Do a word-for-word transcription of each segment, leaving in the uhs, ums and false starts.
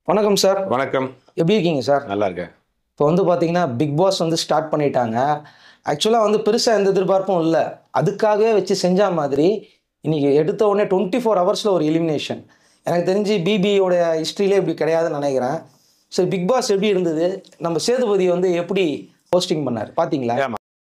வணக்கம் சார். வணக்கம். எப்படி இருக்கீங்க சார்? நல்லா இருக்கேன். இப்போ வந்து பார்த்தீங்கன்னா பிக் பாஸ் வந்து ஸ்டார்ட் பண்ணிட்டாங்க. ஆக்சுவலாக வந்து பெருசாக எந்த எதிர்பார்ப்பும் இல்லை. அதுக்காகவே வச்சு செஞ்ச மாதிரி இன்னைக்கு எடுத்த உடனே டுவெண்ட்டி ஃபோர் ஹவர்ஸில் ஒரு எலிமினேஷன். எனக்கு தெரிஞ்சு பிபியோட ஹிஸ்ட்ரியிலே இப்படி கிடையாதுன்னு நினைக்கிறேன். ஸோ பிக் பாஸ் எப்படி இருந்தது? நம்ம சேதுபதி வந்து எப்படி ஹோஸ்டிங் பண்ணார் பார்த்தீங்களா? ஆமா.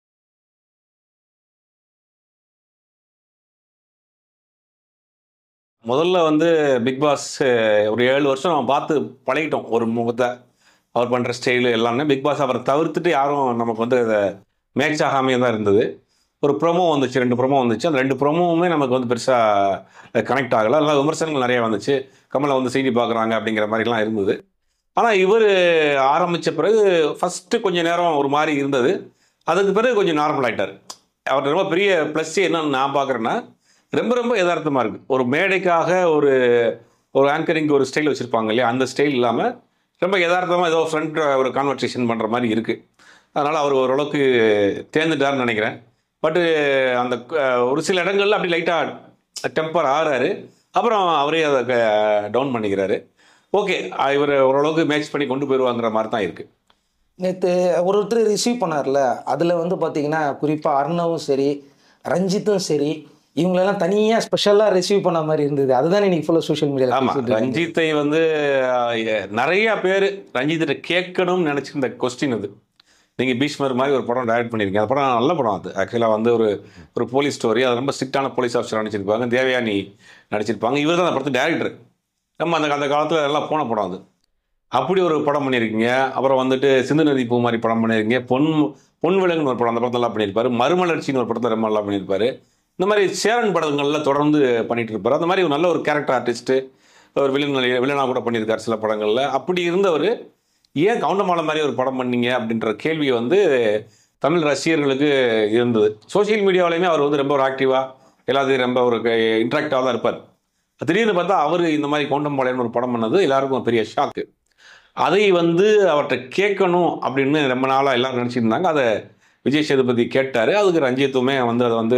முதல்ல வந்து பிக் பாஸ் ஒரு ஏழு வருஷம் நம்ம பார்த்து பழகிட்டோம். ஒரு முகத்தை அவர் பண்ணுற ஸ்டைலு எல்லாமே பிக் பாஸ் அவரை தவிர்த்துட்டு யாரும் நமக்கு வந்து அதை மேட்ச் ஆகாமையே தான் இருந்தது. ஒரு ப்ரோமோ வந்துச்சு, ரெண்டு ப்ரோமோ வந்துச்சு. அந்த ரெண்டு ப்ரோமோவுமே நமக்கு வந்து பெருசாக கனெக்ட் ஆகலை. அதனால் விமர்சனங்கள் நிறையா வந்துச்சு. கமலை வந்து செய்தி பார்க்குறாங்க அப்படிங்கிற மாதிரிலாம் இருந்தது. ஆனால் இவர் ஆரம்பித்த பிறகு ஃபஸ்ட்டு கொஞ்சம் நேரம் ஒரு மாதிரி இருந்தது. அதுக்கு பிறகு கொஞ்சம் நார்மல் ஆகிட்டார். அவர் ரொம்ப பெரிய ப்ளஸ் என்னன்னு நான் பார்க்குறேன்னா, ரொம்ப ரொம்ப யதார்த்தமாக இருக்குது. ஒரு மேடைக்காக ஒரு ஒரு ஆங்கரிங் ஒரு ஸ்டைல் வச்சுருப்பாங்க இல்லையா, அந்த ஸ்டைல் இல்லாமல் ரொம்ப யதார்த்தமாக ஏதோ ஃப்ரெண்ட் ஒரு கான்வர்சேஷன் பண்ணுற மாதிரி இருக்குது. அதனால் அவர் ஓரளவுக்கு தேர்ந்துட்டார்னு நினைக்கிறேன். பட்டு அந்த ஒரு சில இடங்கள்ல அப்படி லைட்டாக டெம்பர் ஆகிறாரு. அப்புறம் அவரே அதை டவுன் பண்ணிக்கிறாரு. ஓகே, இவர் ஓரளவுக்கு மேட்ச் பண்ணி கொண்டு போயிடுவாங்கிற மாதிரி தான் இருக்குது. நேற்று ஒரு ஒருத்தர் ரிசீவ் பண்ணார்ல, அதில் வந்து பார்த்தீங்கன்னா குறிப்பாக அர்ணவும் சரி, ரஞ்சித்தும் சரி, இவங்களெல்லாம் தனியாக ஸ்பெஷலாக ரிசீவ் பண்ண மாதிரி இருந்தது. அதுதான் இன்னைக்கு ஃபுல்லாக சோஷியல் மீடியாவில். ஆமாம், ரஞ்சித்தை வந்து நிறையா பேர் ரஞ்சித்தை கேட்கணும்னு நினச்சிருந்த கொஸ்டின் அது. நீங்கள் பீஷ்மர் மாதிரி ஒரு படம் டைரக்ட் பண்ணியிருக்கீங்க. அந்த படம் நல்ல படம். அது ஆக்சுவலாக வந்து ஒரு ஒரு போலீஸ் ஸ்டோரி. அது ரொம்ப ஸ்ட்ரிக்டான போலீஸ் ஆஃபீஸர் நடிச்சிருப்பாங்க. தேவயானி நடிச்சிருப்பாங்க. இவர் தான் அந்த படத்து டேரக்டர். நம்ம அந்த அந்த காலத்தில் எல்லாம் போன படம் அது. அப்படி ஒரு படம் பண்ணியிருக்கீங்க. அப்புறம் வந்துட்டு சிந்து நதி பூ மாதிரி படம் பண்ணியிருக்கீங்க. பொன் பொன் விலங்குன்னு ஒரு படம், அந்த படத்தெல்லாம் பண்ணியிருப்பார். மறுமலர்ச்சின்னு ஒரு படத்தை ரொம்ப நல்லா பண்ணியிருப்பார். இந்த மாதிரி சேரன் படங்கள்லாம் தொடர்ந்து பண்ணிட்டு இருப்பார். அந்த மாதிரி ஒரு நல்ல ஒரு கேரக்டர் ஆர்டிஸ்ட்டு, ஒரு வில்லன் வில்லனாக கூட பண்ணியிருக்கார் சில படங்களில். அப்படி இருந்தவர் ஏன் கவுண்டமாலை மாதிரி ஒரு படம் பண்ணீங்க அப்படின்ற கேள்வி வந்து தமிழ் ரசிகர்களுக்கு இருந்தது. சோசியல் மீடியாவிலையுமே அவர் வந்து ரொம்ப ஒரு ஆக்டிவாக எல்லாத்தையும் ரொம்ப ஒரு இன்ட்ராக்டாக தான் இருப்பார். திடீர்னு பார்த்தா அவர் இந்த மாதிரி கவுண்டமாலைன்னு ஒரு படம் பண்ணது எல்லாருக்கும் பெரிய ஷாக்கு. அதை வந்து அவர்கிட்ட கேட்கணும் அப்படின்னு ரொம்ப நாளாக எல்லோரும் நினச்சிருந்தாங்க. அதை விஜய் சேதுபதி கேட்டார். அதுக்கு ரஞ்சித்துமே வந்து அதை வந்து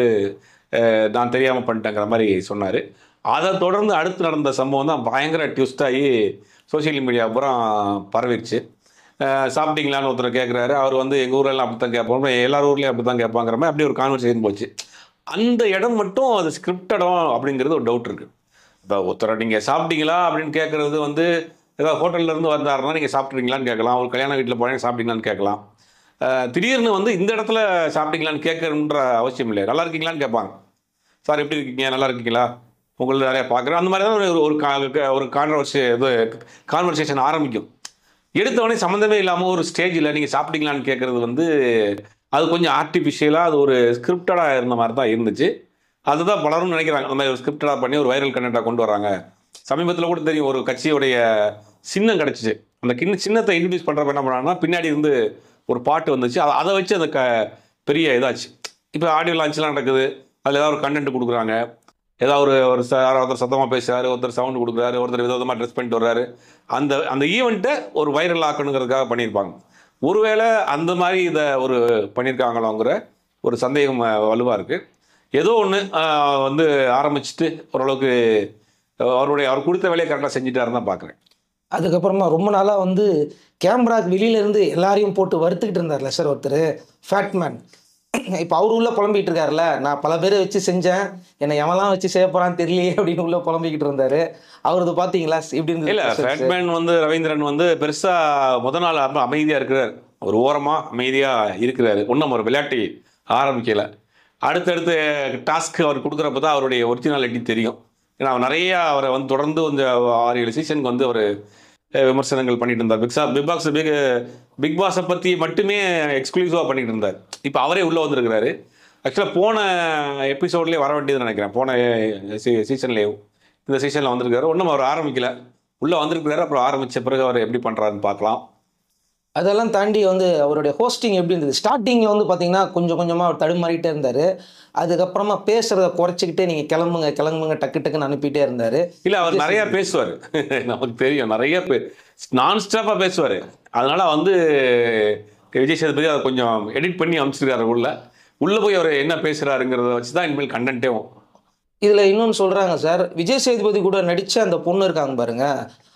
நான் தெரியாமல் பண்ணிட்டேங்கிற மாதிரி சொன்னார். அதை தொடர்ந்து அடுத்து நடந்த சம்பவம் தான் பயங்கர ட்விஸ்டாகி சோசியல் மீடியா அப்புறம் பரவிடுச்சு. சாப்பிட்டீங்களான்னு ஒருத்தர் கேட்குறாரு. அவர் வந்து எங்கள் ஊரெல்லாம் அப்படி தான் கேட்போம், எல்லார் ஊர்லேயும் அப்படி தான் கேட்பாங்கிற மாதிரி அப்படி ஒரு கான்வர்சேஷன் போச்சு. அந்த இடம் மட்டும் அது ஸ்கிரிப்டடம் அப்படிங்கிறது ஒரு டவுட் இருக்குது. இப்போ ஒருத்தரை நீங்கள் சாப்பிட்டீங்களா அப்படின்னு கேட்குறது வந்து ஏதாவது ஹோட்டல்லேருந்து வந்தாருன்னா நீங்கள் சாப்பிட்றீங்களான்னு கேட்கலாம். ஒரு கல்யாண வீட்டில் போனீங்க சாப்பிட்டீங்களான்னு கேட்கலாம். திடீர்னு வந்து இந்த இடத்துல சாப்பிட்டீங்களான்னு கேட்கணுன்ற அவசியம் இல்லை. நல்லா இருக்கீங்களான்னு கேட்பாங்க. சார் எப்படி இருக்கீங்க, நல்லா இருக்கீங்களா, உங்களை நிறையா பார்க்குறேன். அந்த மாதிரி தான் ஒரு ஒரு ஒரு கான்வர்சே இது கான்வர்சேஷன் ஆரம்பிக்கும். எடுத்தவொடனே சம்மந்தமே இல்லாமல் ஒரு ஸ்டேஜில் நீங்கள் சாப்பிட்டீங்களான்னு கேட்குறது வந்து அது கொஞ்சம் ஆர்டிஃபிஷியலாக அது ஒரு ஸ்கிரிப்டடாக இருந்த மாதிரி தான் இருந்துச்சு. அதுதான் பலரும் நினைக்கிறாங்க. அந்த மாதிரி ஒரு ஸ்கிரிப்டடாக பண்ணி ஒரு வைரல் கண்டென்ட்டாக கொண்டு வராங்க. சமீபத்தில் கூட தெரியும், ஒரு கட்சியுடைய சின்னம் கிடச்சிச்சு. அந்த கிண்ண சின்னத்தை இன்ட்ரடியூஸ் பண்ணுறப்ப என்ன பண்ணாங்கன்னா பின்னாடி இருந்து ஒரு பாட்டு வந்துச்சு. அதை அதை வச்சு அந்த க பெரிய இதாச்சு. இப்போ ஆடியோ லான்ச்லாம் நடக்குது. அதில் ஏதாவது ஒரு கண்டென்ட் கொடுக்குறாங்க. ஏதாவது ஒரு ஒரு ஒருத்தர் சத்தமாக பேசுகிறாரு, ஒருத்தர் சவுண்டு கொடுக்குறாரு, ஒருத்தர் விதவிதமாக ட்ரெஸ் பண்ணிட்டு வர்றாரு. அந்த அந்த ஈவெண்ட்டை ஒரு வைரல் ஆக்கணுங்கிறதுக்காக பண்ணியிருப்பாங்க. ஒருவேளை அந்த மாதிரி இதை ஒரு பண்ணியிருக்காங்களோங்கிற ஒரு சந்தேகம் வலுவாக இருக்குது. ஏதோ ஒன்று வந்து ஆரம்பிச்சுட்டு ஓரளவுக்கு அவருடைய அவர் கொடுத்த வேலையை கரெக்டாக செஞ்சுட்டாருன்னு தான் பார்க்குறேன். அதுக்கப்புறமா ரொம்ப நாளாக வந்து கேமராக்கு வெளியிலேருந்து எல்லாரையும் போட்டு வறுத்துக்கிட்டு இருந்தார்ல சார் ஒருத்தர், ஃபேட்மேன். இப்போ அவர் உள்ள புலம்பிக்கிட்டு இருக்காருல்ல, நான் பல பேரை வச்சு செஞ்சேன், என்னை எவெல்லாம் வச்சு செய்ய போகிறான்னு தெரியலையே அப்படின்னு உள்ள புலம்பிக்கிட்டு இருந்தார். அவரது பார்த்தீங்களா இப்படி இருந்தது? இல்லை, ஃபேட்மேன் வந்து ரவீந்திரன் வந்து பெருசாக முத நாள் அமைதியாக இருக்கிறார். ஒரு ஓரமாக அமைதியாக இருக்கிறாரு. ஒன்றும் ஒரு விளையாட்டு ஆரம்பிக்கலை. அடுத்தடுத்து டாஸ்க் அவர் கொடுக்குறப்ப தான் அவருடைய ஒரிஜினாலிட்டி தெரியும். ஏன்னா அவர் நிறையா அவரை வந்து தொடர்ந்து வந்து ஆறு ஏழு சீசனுக்கு வந்து அவர் விமர்சனங்கள் பண்ணிட்டு இருந்தார். பிக்ஸா பிக் பாக்ஸ் பிக் பிக் பாஸை பற்றி மட்டுமே எக்ஸ்க்ளூசிவாக பண்ணிட்டு இருந்தார். இப்போ அவரே உள்ளே வந்துருக்கிறாரு. ஆக்சுவலாக போன எபிசோட்லேயே வர வேண்டியதுன்னு நினைக்கிறேன். போன சீ சீசன்லேயும் இந்த சீசனில் வந்திருக்காரு. ஒன்றும் அவர் ஆரம்பிக்கல, உள்ளே வந்திருக்கிறாரு. அப்புறம் ஆரம்பித்த பிறகு அவர் எப்படி பண்ணுறாருன்னு பார்க்கலாம். அதெல்லாம் தாண்டி வந்து அவருடைய ஹோஸ்டிங் எப்படி இருந்தது? ஸ்டார்டிங்கில் வந்து பார்த்தீங்கன்னா கொஞ்சம் கொஞ்சமாக அவர் தடுமாறிட்டே இருந்தார். அதுக்கப்புறமா பேசுகிறத குறைச்சிக்கிட்டே நீங்கள் கிளம்புங்க கிளம்புங்க டக்கு டக்குன்னு அனுப்பிட்டே இருந்தார். இல்லை, அவர் நிறையா பேசுவார். நமக்கு தெரியும், நிறைய பே நான் ஸ்டாப்பாக பேசுவார். அதனால் வந்து விஜய் சேதுபதி அதை கொஞ்சம் எடிட் பண்ணி அனுப்பிச்சிருக்காரு. உள்ள உள்ளே போய் அவர் என்ன பேசுகிறாருங்கிறத வச்சு தான் இனிமேல் கண்டென்ட்டே. இதில் இன்னொன்று சொல்கிறாங்க சார், விஜய் சேதுபதி கூட நடித்த அந்த பொண்ணு இருக்காங்க பாருங்க,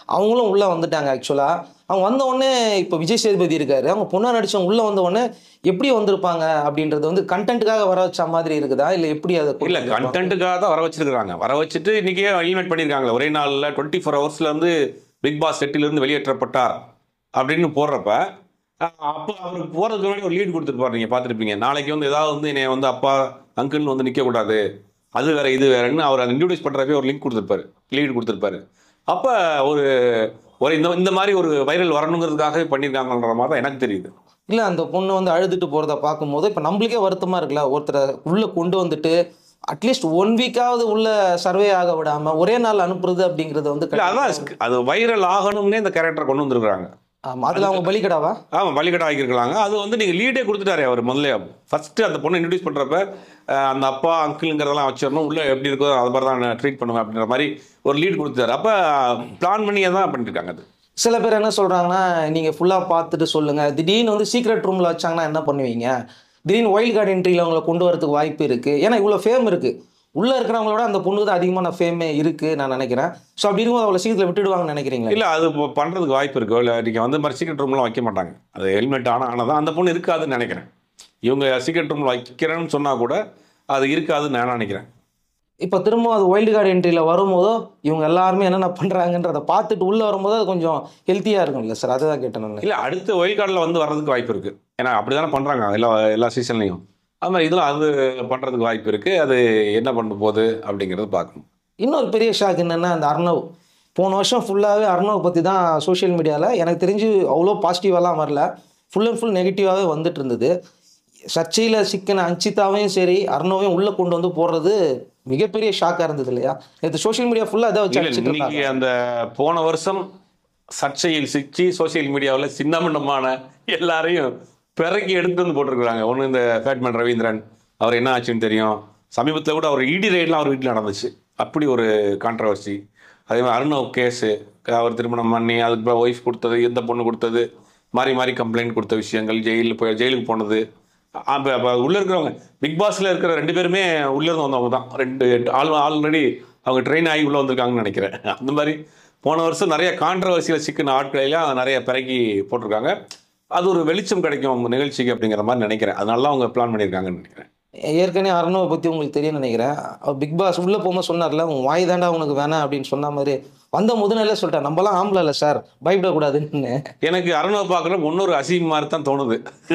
அவங்களும் உள்ளே வந்துட்டாங்க. ஆக்சுவலாக அவங்க வந்த உடனே இப்போ விஜய் சேதுபதி இருக்காரு, அவங்க பொண்ணா நடிச்சவங்க உள்ளே வந்த உடனே எப்படி வந்திருப்பாங்க அப்படின்றது வந்து கண்டென்ட்டுக்காக வர வச்ச மாதிரி இருக்குதா இல்லை எப்படி? அதை இல்லை, கண்டென்ட்டுக்காக தான் வர வச்சிருக்காங்க. வர வச்சுட்டு இன்றைக்கே எலிமினேட் பண்ணியிருக்காங்களே ஒரே நாளில் டுவெண்ட்டி ஃபோர் ஹவர்ஸில் வந்து பிக் பாஸ் செட்டிலிருந்து வெளியேற்றப்பட்டார் அப்படின்னு போடுறப்ப அப்போ அவருக்கு போகிறதுக்கு முன்னாடி ஒரு லீட் கொடுத்துருப்பாரு. நீங்கள் பார்த்துருப்பீங்க, நாளைக்கு வந்து ஏதாவது வந்து என்னை வந்து அப்பா அங்கிள்னு வந்து நிற்கக்கூடாது, அது வேற இது வேறன்னு அவர் அதை இன்ட்ரடியூஸ் பண்ணுறப்பே ஒரு லிங்க் கொடுத்துருப்பாரு, லீட் கொடுத்துருப்பாரு. அப்போ ஒரு ஒரு இந்த இந்த மாதிரி ஒரு வைரல் வரணுங்கிறதுக்காகவே பண்ணியிருக்காங்கன்ற மாதிரி தான் எனக்கு தெரியுது. இல்லை, அந்த பொண்ணு வந்து அழுதுட்டு போகிறத பார்க்கும்போது இப்போ நம்மளுக்கே வருத்தமாக இருக்குல்ல, ஒருத்தரை உள்ளே கொண்டு வந்துட்டு அட்லீஸ்ட் ஒன் வீக்காவது உள்ள சர்வே ஆக விடாமல் ஒரே நாள் அனுப்புறது அப்படிங்கிறது வந்து அதான் அது வைரல் ஆகணும்னே இந்த கேரக்டரை கொண்டு வந்துருக்குறாங்க. ஆமாம், அதில் அவங்க பலிகடாவா? ஆமாம், பலிகடா ஆகியிருக்கலாங்க. அது வந்து நீங்கள் லீடே கொடுத்துட்டாரு அவர் முதல்ல. ஃபஸ்ட்டு அந்த பொண்ணை இன்ட்ரடியூஸ் பண்ணுறப்ப அந்த அப்பா அங்கிளுங்கிறதெல்லாம் வச்சிடணும், உள்ளே எப்படி இருக்கோ அது மாதிரி தான் நான் ட்ரீட் பண்ணுவேன் அப்படின்ற மாதிரி ஒரு லீட் கொடுத்துட்டாரு. அப்போ பிளான் பண்ணியே தான் பண்ணிட்டுருக்காங்க. அது சில பேர் என்ன சொல்கிறாங்கன்னா, நீங்கள் ஃபுல்லாக பார்த்துட்டு சொல்லுங்கள், திடீர்னு வந்து சீக்ரெட் ரூமில் வச்சாங்கன்னா என்ன பண்ணுவீங்க, திடீர்னு வைல்ட் கார்டு என்ட்ரியில் அவங்களை கொண்டு வரதுக்கு வாய்ப்பு இருக்குது, ஏன்னா இவ்வளோ ஃபேம் இருக்குது, உள்ளே இருக்கிறவங்களோட அந்த பொண்ணுக்கு தான் அதிகமான ஃபேமே இருக்குது நான் நினைக்கிறேன். ஸோ அப்படி இருக்கும்போது அவ்வளோ சீக்கிரத்தில் விட்டுடுவாங்கன்னு நினைக்கிறீங்களா? இல்லை, அது பண்ணுறதுக்கு வாய்ப்பு இருக்குது. இல்லை, நீங்கள் வந்து மாதிரி சீக்ரெட் ரூம்லாம் வைக்க மாட்டாங்க. அது ஹெல்மெட் ஆனால் ஆனால் தான் அந்த பொண்ணு இருக்காதுன்னு நினைக்கிறேன். இவங்க சீக்ரெட் ரூமில் வைக்கிறேன்னு சொன்னால் கூட அது இருக்காதுன்னு நான் நினைக்கிறேன். இப்போ திரும்ப அது வைல்டு கார்டு என்ட்ரியில் வரும்போதோ இவங்க எல்லாருமே என்னென்ன பண்ணுறாங்கன்றதை பார்த்துட்டு உள்ளே வரும்போது அது கொஞ்சம் ஹெல்த்தியாக இருக்கும் இல்லை சார்? அதுதான் கேட்டேன் நான். இல்லை, அடுத்த வைல்ட் கார்டில் வந்து வர்றதுக்கு வாய்ப்பு இருக்குது. ஏன்னா அப்படி தானே பண்ணுறாங்க எல்லா எல்லா சீசன்லையும். அது மாதிரி இதில் அது பண்ணுறதுக்கு வாய்ப்பு இருக்குது. அது என்ன பண்ண போகுது அப்படிங்கிறது பார்க்கணும். இன்னொரு பெரிய ஷாக் என்னென்னா, அந்த அர்ணவ் போன வருஷம் ஃபுல்லாகவே அர்ணவ் பற்றி தான் சோஷியல் மீடியாவில் எனக்கு தெரிஞ்சு அவ்வளோ பாசிட்டிவாலாம் வரல, ஃபுல் அண்ட் ஃபுல் நெகட்டிவாகவே வந்துட்டு இருந்தது. சர்ச்சையில் சிக்கன அஞ்சிதாவையும் சரி அர்ணவையும் உள்ளே கொண்டு வந்து போடுறது மிகப்பெரிய ஷாக்காக இருந்தது இல்லையா? இது சோஷியல் மீடியா ஃபுல்லாக அதை வச்சு இன்னைக்கு அந்த போன வருஷம் சர்ச்சையில் சிக்கி சோசியல் மீடியாவில் சின்னமண்டமான எல்லாரையும் பிறக்கி எடுத்து வந்து போட்டிருக்கிறாங்க. ஒன்று இந்த பேட்மேன் ரவீந்திரன், அவர் என்ன ஆச்சுன்னு தெரியும். சமீபத்தில் கூட அவர் இடி ரைட்லாம் அவர் வீட்டில் நடந்துச்சு, அப்படி ஒரு கான்ட்ரவர்சி. அதே மாதிரி அருணவ் கேஸு, அவர் திருமணம் பண்ணி அதுக்கு ஒய்ஃப் கொடுத்தது, எந்த பொண்ணு கொடுத்தது, மாறி மாறி கம்ப்ளைண்ட் கொடுத்த விஷயங்கள், ஜெயிலில் போய் ஜெயிலுக்கு போனது. அப்போ அப்போ உள்ளே இருக்கிறவங்க பிக் பாஸில் இருக்கிற ரெண்டு பேருமே உள்ளேருந்து வந்தவங்க தான். ரெண்டு ஆள் ஆல்ரெடி அவங்க ட்ரெயின் ஆகி உள்ளே வந்திருக்காங்கன்னு நினைக்கிறேன். அந்த மாதிரி போன வருஷம் நிறைய கான்ட்ரவர்சியில் சிக்கின ஆட்களெல்லாம் நிறைய பிறக்கி போட்டிருக்காங்க. அது ஒரு வெளிச்சம் கிடைக்கும் நிகழ்ச்சிக்கு அப்படிங்கிற மாதிரி நினைக்கிறேன். அதனால தான் அவங்க பிளான் பண்ணியிருக்காங்கன்னு நினைக்கிறேன். ஏற்கனவே அர்ணவை பற்றி உங்களுக்கு தெரியும் நினைக்கிறேன். பிக் பாஸ் உள்ளே போகும்போது சொன்னார்ல, உன் வாய் தாண்டா உனக்கு வேணாம் அப்படின்னு சொன்ன மாதிரி வந்த முதனாலே சொல்லிட்டேன், நம்மளாம் ஆம்பளை இல்லை சார், பயப்படக்கூடாதுன்னு. எனக்கு அருணவை பார்க்குற இன்னொரு அசீம் மாதிரி தான் தோணுது.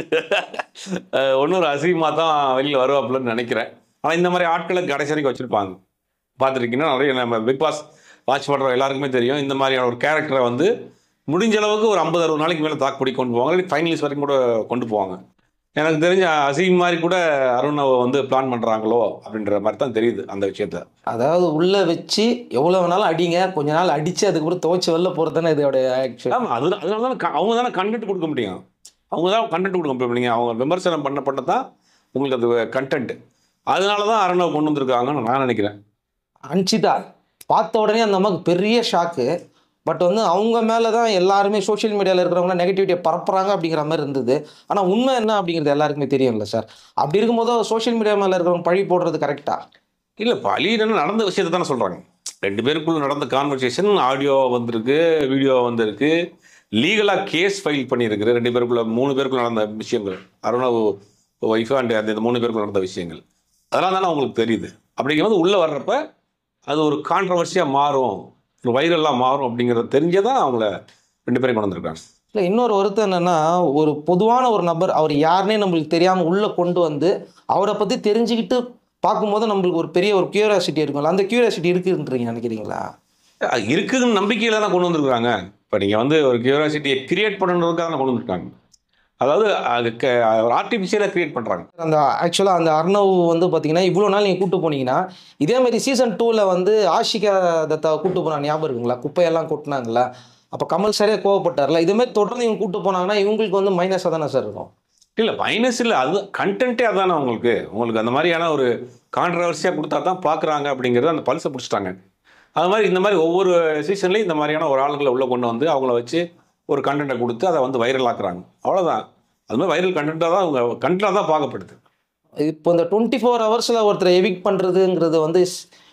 இன்னொரு அசீமாக தான் வெளியில் வருவாப்புலன்னு நினைக்கிறேன். ஆனால் இந்த மாதிரி ஆட்களை கடைசி வரைக்கும் வச்சுருப்பாங்க. பார்த்துருக்கீங்கன்னா நிறைய நம்ம பிக் பாஸ் வாட்ச் பண்ணுற எல்லாருக்குமே தெரியும். இந்த மாதிரியான ஒரு கேரக்டரை வந்து முடிஞ்ச அளவுக்கு ஒரு ஐம்பது அறுபது நாளைக்கு மேலே தாக்குப்படி கொண்டு போவாங்க, ஃபைனலிஸ்ட் வரைக்கும் கூட கொண்டு போவாங்க. எனக்கு தெரிஞ்ச அசீம் மாதிரி கூட அருணவை வந்து பிளான் பண்ணுறாங்களோ அப்படின்ற மாதிரி தான் தெரியுது அந்த விஷயத்த. அதாவது உள்ளே வச்சு எவ்வளோ வேணாலும் அடிங்க, கொஞ்ச நாள் அடித்து அதுக்கப்புறம் துவச்சி வெளில போகிறது தானே இதோட ஆக்சுவல். ஆமாம், அது அதனால தானே அவங்க தானே கண்டென்ட் கொடுக்க முடியும். அவங்க தான் கண்டென்ட் கொடுக்க முடியும். அவங்க விமர்சனம் பண்ண பண்ண தான் உங்களுக்கு அது கண்டென்ட். அதனால தான் அருணவை கொண்டு வந்திருக்காங்கன்னு நான் நினைக்கிறேன். அன்சிதா பார்த்த உடனே அந்த அம்மாவுக்கு பெரிய ஷாக்கு. பட் வந்து அவங்க மேலே தான் எல்லாருமே சோஷியல் மீடியாவில் இருக்கிறவங்க நெகட்டிவிட்டியை பரப்புறாங்க அப்படிங்கிற மாதிரி இருந்தது. ஆனால் உண்மை என்ன அப்படிங்கிறது எல்லாருக்குமே தெரியும்ல சார். அப்படி இருக்கும்போது சோஷியல் மீடியா மேலே இருக்கிறவங்க பழி போடுறது கரெக்டா? இல்லை, பழி என்ன நடந்த விஷயத்தை தானே சொல்கிறாங்க. ரெண்டு பேருக்குள்ள நடந்த கான்வர்சேஷன் ஆடியோ வந்திருக்கு, வீடியோ வந்திருக்கு, லீகலாக கேஸ் ஃபைல் பண்ணியிருக்குது. ரெண்டு பேருக்குள்ள மூணு பேருக்குள்ள நடந்த விஷயங்கள், அருணவ் ஒய்ஃபு அண்ட் அந்த மூணு பேருக்குள்ள நடந்த விஷயங்கள், அதெல்லாம் தானே அவங்களுக்கு தெரியுது. அப்படிங்கும்போது உள்ளே வர்றப்ப அது ஒரு கான்ட்ரவர்சியாக மாறும், ஒரு வைரலாக மாறும் அப்படிங்கிறத தெரிஞ்சதான் அவங்கள ரெண்டு பேரும் கொண்டு வந்திருக்காங்க. இல்லை, இன்னொரு வருத்தம் என்னென்னா, ஒரு பொதுவான ஒரு நபர் அவர் யாருன்னே நம்மளுக்கு தெரியாமல் உள்ளே கொண்டு வந்து அவரை பற்றி தெரிஞ்சுக்கிட்டு பார்க்கும்போது நம்மளுக்கு ஒரு பெரிய ஒரு கியூரியாசிட்டி இருக்கும்ல, அந்த கியூரியாசிட்டி இருக்குன்றீங்க நினைக்கிறீங்களா? இருக்குதுன்னு நம்பிக்கையில் தான் கொண்டு வந்துருக்குறாங்க. இப்போ நீங்கள் வந்து ஒரு கியூரியாசிட்டியை கிரியேட் பண்ணுறதுக்காக தான் கொண்டு வந்துருக்காங்க. அதாவது அதுக்கு ஒரு ஆர்டிஃபிஷியலாக கிரியேட் பண்ணுறாங்க. அந்த ஆக்சுவலாக அந்த அர்ணவ் வந்து பார்த்தீங்கன்னா இவ்வளோ நாள் நீங்கள் கூப்பிட்டு போனீங்கன்னா, இதேமாதிரி சீசன் டூவில் வந்து ஆஷிகா தத்தாவை கூப்பிட்டு போனா ஞாபகம் இருக்குங்களா? குப்பையெல்லாம் கொட்டினாங்களா? அப்போ கமல் சாரே கோவப்பட்டார்ல. இதுமாதிரி தொடர்ந்து இவங்க கூப்பிட்டு போனாங்கன்னா இவங்களுக்கு வந்து மைனஸாக தானே சார் இருக்கும்? இல்லை, மைனஸ் இல்லை, அது கண்டென்ட்டே அதானே உங்களுக்கு. உங்களுக்கு அந்த மாதிரியான ஒரு கான்ட்ரவர்சியாக கொடுத்தா தான் பார்க்குறாங்க அப்படிங்கிறது அந்த பல்ஸை பிடிச்சிட்டாங்க. அது மாதிரி இந்த மாதிரி ஒவ்வொரு சீசன்லேயும் இந்த மாதிரியான ஒரு ஆளுங்களை உள்ளே கொண்டு வந்து அவங்கள வச்சு ஒரு கண்டென்ட்டை கொடுத்து அதை வந்து வைரல் ஆக்குறாங்க. அவ்வளோதான். அது மாதிரி வைரல் கண்டென்ட்டாக தான் அவங்க கண்டென்ட்டாக தான் பார்க்கப்படுது. இப்போ இந்த டுவெண்ட்டி ஃபோர் ஹவர்ஸில் ஒருத்தரை எவிக் பண்ணுறதுங்கிறது வந்து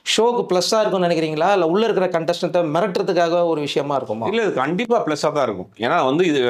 ஷோக்கு ப்ளஸ்ஸாக இருக்கும்னு நினைக்கிறீங்களா, இல்லை உள்ளே இருக்கிற கண்டஸ்டண்ட்டை மிரட்டுறதுக்காக ஒரு விஷயமா இருக்குமா? இல்லை, இது கண்டிப்பாக ப்ளஸ்ஸாக தான் இருக்கும். ஏன்னா வந்து இது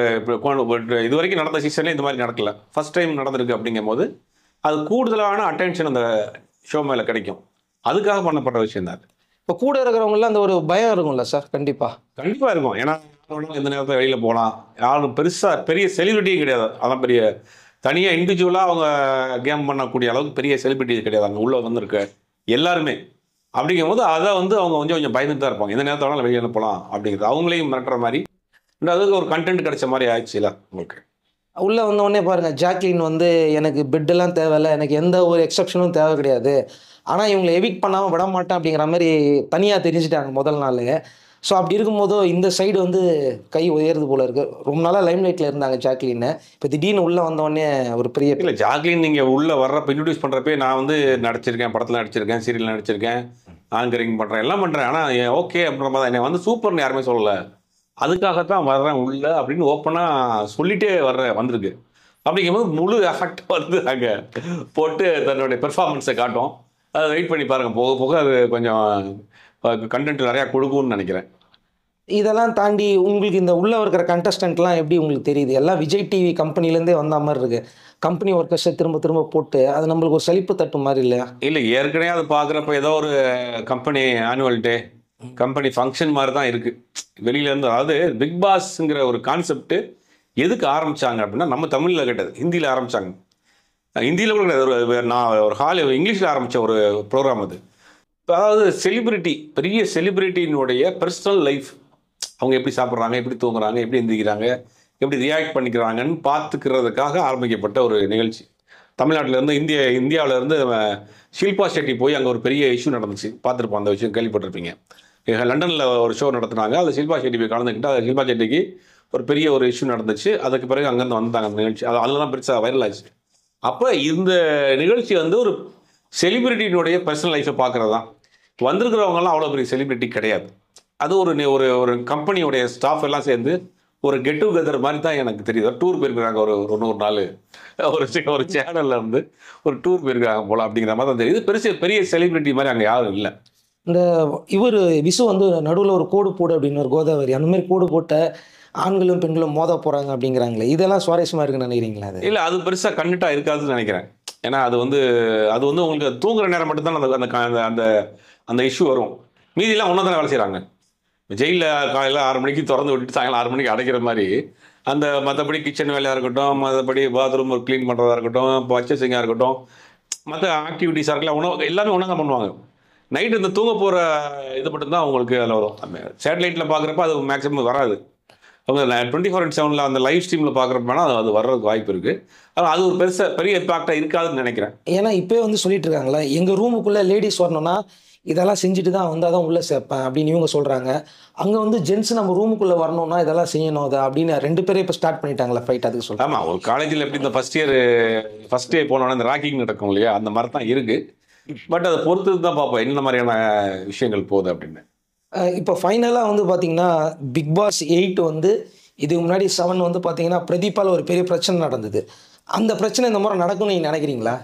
இது வரைக்கும் நடந்த சீசன்லேயே இந்த மாதிரி நடக்கல, ஃபர்ஸ்ட் டைம் நடந்திருக்கு. அப்படிங்கும் போது அது கூடுதலான அட்டென்ஷன் அந்த ஷோ மேலே கிடைக்கும். அதுக்காக பண்ணப்பட்ட விஷயம் தான். இப்போ கூட இருக்கிறவங்கள அந்த ஒரு பயம் இருக்கும்ல சார்? கண்டிப்பாக கண்டிப்பாக இருக்கும். ஏன்னா எந்த நேரத்தில் வெளியில் போகலாம், யாரும் பெருசாக பெரிய செலிபிரிட்டியும் கிடையாது. அதான் பெரிய தனியாக இண்டிவிஜுவலாக அவங்க கேம் பண்ணக்கூடிய அளவுக்கு பெரிய செலிபிரிட்டி கிடையாது அங்கே உள்ளே வந்திருக்க எல்லாருமே. அப்படிங்கும் போது அதை வந்து அவங்க கொஞ்சம் கொஞ்சம் பயந்துட்டு தான் இருப்பாங்க, எந்த நேரத்தோட வெளியில் போகலாம் அப்படிங்கிறது. அவங்களையும் மிரட்டுற மாதிரி அதுக்கு ஒரு கண்டென்ட் கிடைச்ச மாதிரி ஆயிடுச்சுல உங்களுக்கு. உள்ளே வந்தோடனே பாருங்கள், ஜாக்லின் வந்து எனக்கு பெட்டெல்லாம் தேவையில்லை, எனக்கு எந்த ஒரு எக்ஸப்ஷனும் தேவை கிடையாது, ஆனால் இவங்களை எவிக்ட் பண்ணாமல் விட மாட்டேன் அப்படிங்கிற மாதிரி தனியாக தெரிஞ்சுட்டாங்க முதல் நாள். ஸோ அப்படி இருக்கும்போதோ இந்த சைடு வந்து கை உயர்றது போல இருக்குது. ரொம்ப நாளாக லைம் லைட்டில் இருந்தாங்க ஜாக்லின்னு, இப்போ திடீர்னு உள்ளே வந்தோடனே ஒரு பெரிய இல்லை, ஜாக்லின் நீங்கள் உள்ளே வர்றப்ப இன்ட்ரடியூஸ் பண்ணுறப்பே நான் வந்து நடிச்சிருக்கேன், படத்தில் நடிச்சிருக்கேன், சீரியல் நடிச்சிருக்கேன், ஆங்கரிங் பண்ணுறேன், எல்லாம் பண்ணுறேன், ஆனால் ஓகே அப்படின்ற மாதிரி என்னை வந்து சூப்பர்னு யாருமே சொல்லலை, அதுக்காகத்தான் வர்றேன் உள்ள அப்படின்னு ஓப்பனாக சொல்லிட்டே வர்றேன் வந்திருக்கு. அப்படிங்கும்போது முழு எஃபெக்ட் வந்து அங்கே போட்டு தன்னுடைய பெர்ஃபார்மன்ஸை காட்டும். அதை வெயிட் பண்ணி பாருங்கள், போக போக அது கொஞ்சம் கண்டென்ட் நிறையா கொடுக்கும்னு நினைக்கிறேன். இதெல்லாம் தாண்டி உங்களுக்கு இந்த உள்ளே இருக்கிற கண்டஸ்டன்ட்லாம் எப்படி உங்களுக்கு தெரியுது? எல்லாம் விஜய் டிவி கம்பெனிலேருந்தே வந்த மாதிரி இருக்குது. கம்பெனி ஒர்க்கர்ஸை திரும்ப திரும்ப போட்டு அது நம்மளுக்கு ஒரு சலிப்பு தட்டு மாதிரி இல்லையா? இல்லை, ஏற்கனவே அது பார்க்குறப்ப ஏதோ ஒரு company annual day company function மாதிரி தான் இருக்குது வெளியிலேருந்து. அதாவது பிக் பாஸ்ங்கிற ஒரு கான்செப்ட் எதுக்கு ஆரம்பித்தாங்க அப்படின்னா, நம்ம தமிழில் கேட்டது ஹிந்தியில் ஆரம்பித்தாங்க. ஹிந்தியில் கூட கிடையாது, ஒரு நான் ஒரு ஹால் இங்கிலீஷில் ஆரம்பித்த ஒரு ப்ரோக்ராம் அது. அதாவது செலிபிரிட்டி, பெரிய செலிபிரிட்டியினுடைய பர்சனல் லைஃப், அவங்க எப்படி சாப்பிட்றாங்க, எப்படி தூங்குறாங்க, எப்படி எந்திரிக்கிறாங்க, எப்படி ரியாக்ட் பண்ணிக்கிறாங்கன்னு பார்த்துக்கிறதுக்காக ஆரம்பிக்கப்பட்ட ஒரு நிகழ்ச்சி. தமிழ்நாட்டிலேருந்து இந்திய இந்தியாவிலேருந்து ஷில்பா ஷெட்டி போய் அங்கே ஒரு பெரிய இஷ்யூ நடந்துச்சு, பார்த்துருப்போம், அந்த விஷயம் கேள்விப்பட்டிருப்பீங்க. லண்டனில் ஒரு ஷோ நடத்துனாங்க, அதில் ஷில்பா ஷெட்டி போய் கலந்துக்கிட்டு அது ஷில்பா ஷெட்டிக்கு ஒரு பெரிய ஒரு இஷ்யூ நடந்துச்சு. அதுக்கு பிறகு அங்கேருந்து வந்தாங்க அந்த நிகழ்ச்சி, அது அதில் தான் பெருசாக வைரல் ஆச்சு. அப்போ இந்த நிகழ்ச்சி வந்து ஒரு செலிபிரிட்டியினுடைய பர்சனல் லைஃப்பை பார்க்குறது தான். வந்திருக்கிறவங்கலாம் அவ்வளோ பெரிய செலிபிரிட்டி கிடையாது. அது ஒரு ஒரு ஒரு கம்பெனியோடைய ஸ்டாஃப் எல்லாம் சேர்ந்து ஒரு கெட் டுகெதர் மாதிரி தான் எனக்கு தெரியுது. டூர் போயிருக்கிறாங்க, ஒரு ஒரு நூறு நாள் ஒரு ஒரு சேனலில் இருந்து ஒரு டூர் போயிருக்காங்க போல அப்படிங்கிற மாதிரி தான் தெரியுது. பெருசு பெரிய செலிபிரிட்டி மாதிரி அங்கே யாரும் இல்லை. இந்த இவர் விசு வந்து நடுவில் ஒரு கோடு போடு அப்படின்னு ஒரு கோதாவரி அந்த மாதிரி கோடு போட்ட ஆண்களும் பெண்களும் மோத போகிறாங்க அப்படிங்கிறாங்களே, இதெல்லாம் சுவாரஸ்யமாக இருக்குன்னு நினைக்கிறீங்களா? அது இல்லை, அது பெருசாக கண்டிட்டாக இருக்காதுன்னு நினைக்கிறேன். ஏன்னா அது வந்து அது வந்து உங்களுக்கு தூங்குற நேரம் மட்டும்தான் அந்த அந்த அந்த அந்த இஷ்யூ வரும். மீதியெல்லாம் ஒன்றா தானே வேலை செய்கிறாங்க. ஜெயிலில் காலையில் ஆறு மணிக்கு திறந்து விட்டுட்டு சாயங்காலம் ஆறு மணிக்கு அடைக்கிற மாதிரி அந்த மற்றபடி கிச்சன் வேலையாக இருக்கட்டும், மற்றபடி பாத்ரூம் க்ளீன் பண்ணுறதா இருக்கட்டும், பர்ச்சேசிங்காக இருக்கட்டும், மற்ற ஆக்டிவிட்டீஸாக இருக்கலாம், உணவு எல்லாமே ஒன்றா தான் பண்ணுவாங்க. நைட்டு இந்த தூங்க போகிற இது மட்டும்தான் அவங்களுக்கு அதில் வரும். சேட்டலைட்டில் பார்க்குறப்ப அது மேக்ஸிமம் வராது. அவங்க டுவெண்ட்டி ஃபோர் இன்ட் செவனில் அந்த லைவ் ஸ்ட்ரீமில் பார்க்குறப்பனா அது வர்றதுக்கு வாய்ப்பு இருக்குது. ஆனால் அது ஒரு பெருசாக பெரிய இம்பாக்டாக இருக்காதுன்னு நினைக்கிறேன். ஏன்னா இப்போ வந்து சொல்லிட்டு இருக்காங்களா, எங்கள் ரூமுக்குள்ளே லேடிஸ் வரணும்னா இதெல்லாம் செஞ்சுட்டு தான் வந்தால் தான் உள்ளே சேர்ப்பேன் அப்படின்னு இவங்க சொல்கிறாங்க. அங்கே வந்து ஜென்ஸ் நம்ம ரூமுக்குள்ளே வரணும்னா இதெல்லாம் செய்யணும் அதை அப்படின்னு ரெண்டு பேரும் இப்போ ஸ்டார்ட் பண்ணிட்டாங்களா ஃபைட்? அதுக்கு சொல்கிறேன். ஆமாம், ஒரு காலேஜில் எப்படி இந்த ஃபஸ்ட் இயர் ஃபஸ்ட் இயர் போனோன்னா இந்த ராக்கிங் நடக்கும் இல்லையா, அந்த மாதிரி தான் இருக்குது. பட் அதை பொறுத்து தான் பார்ப்போம் என்ன மாதிரியான விஷயங்கள் போகுது அப்படின்னு. இப்போ ஃபைனலாக வந்து பார்த்தீங்கன்னா பிக் பாஸ் எயிட் வந்து இதுக்கு முன்னாடி செவன் வந்து பார்த்தீங்கன்னா பிரதீப்பால் ஒரு பெரிய பிரச்சனை நடந்தது. அந்த பிரச்சனை இந்த மாதிரி நடக்கும்னு நீங்கள் நினைக்கிறீங்களா?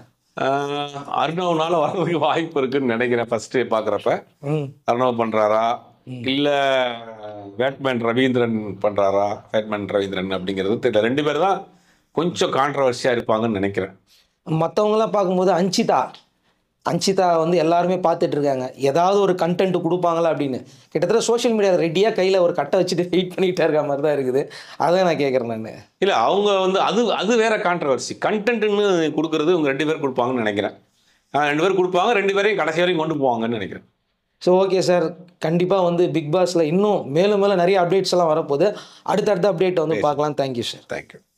அர்ணவ்னால வர்றதுக்கு வாய்ப்பு இருக்குன்னு நினைக்கிறேன். ஃபர்ஸ்ட்டு பார்க்குறப்ப அர்ணவ் பண்ணுறாரா இல்லை பேட்மேன் ரவீந்திரன் பண்ணுறாரா, பேட்மேன் ரவீந்திரன் அப்படிங்கிறது தெரியல. ரெண்டு பேர் தான் கொஞ்சம் கான்ட்ரவர்சியாக இருப்பாங்கன்னு நினைக்கிறேன். மற்றவங்களாம் பார்க்கும்போது அஞ்சிதா அஞ்சிதா வந்து எல்லாருமே பார்த்துட்டு இருக்காங்க, ஏதாவது ஒரு கண்டென்ட் கொடுப்பாங்களா அப்படின்னு. கிட்டத்தட்ட சோஷியல் மீடியா ரெடியாக கையில் ஒரு கட்டை வச்சுட்டு வெயிட் பண்ணிகிட்டே இருக்க மாதிரி தான் இருக்குது. அதான் நான் கேட்குறேன் நான். இல்லை, அவங்க வந்து அது அது வேற கான்ட்ரவர்சி. கண்டென்ட்னு கொடுக்குறது இவங்க ரெண்டு பேர் கொடுப்பாங்கன்னு நினைக்கிறேன். ரெண்டு பேர் கொடுப்பாங்க, ரெண்டு பேரையும் கடைசி வரையும் கொண்டு போவாங்கன்னு நினைக்கிறேன். ஸோ ஓகே சார், கண்டிப்பாக வந்து பிக் பாஸில் இன்னும் மேலும் மேலும் நிறைய அப்டேட்ஸ் எல்லாம் வரப்போகுது. அடுத்தடுத்த அப்டேட் வந்து பார்க்கலாம். Thank you sir. தேங்க்யூ.